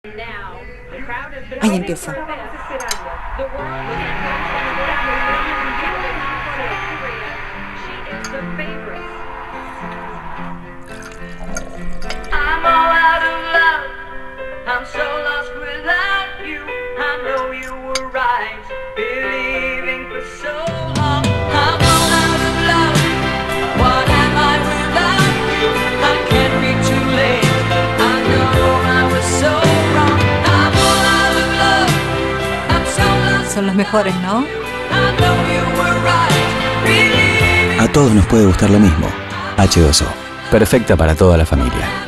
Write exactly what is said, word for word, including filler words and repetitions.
Ahí empieza. I'm so lost without you. I know you were right, believing for so long. I'm all out of love. What am I without you? I can't be too late. I know I was so wrong. I'm all out of love. I'm so lost. Son los mejores, ¿no? I know you were right, believing. A todos nos puede gustar lo mismo. H dos O. Perfecta para toda la familia.